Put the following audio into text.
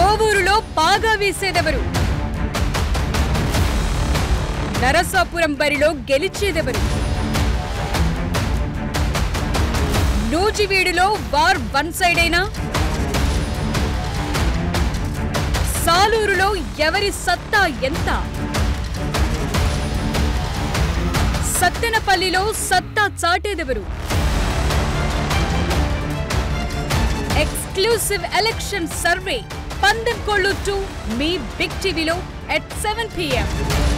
కోవూరులో పాగా వేసేదెవరు? నరసాపురం బరిలో గెలిచేదెవరు? నూజివీడులో వార్ వన్ సైడ్ అయినా సాలూరులో ఎవరి సత్తా ఎంత? సత్తెనపల్లిలో సత్తా చాటేదెవరు? ఎక్స్క్లూసివ్ ఎలక్షన్ సర్వే పందెంకోళ్ళు 2 మీ బిగ్ టీవీలో at 7 PM.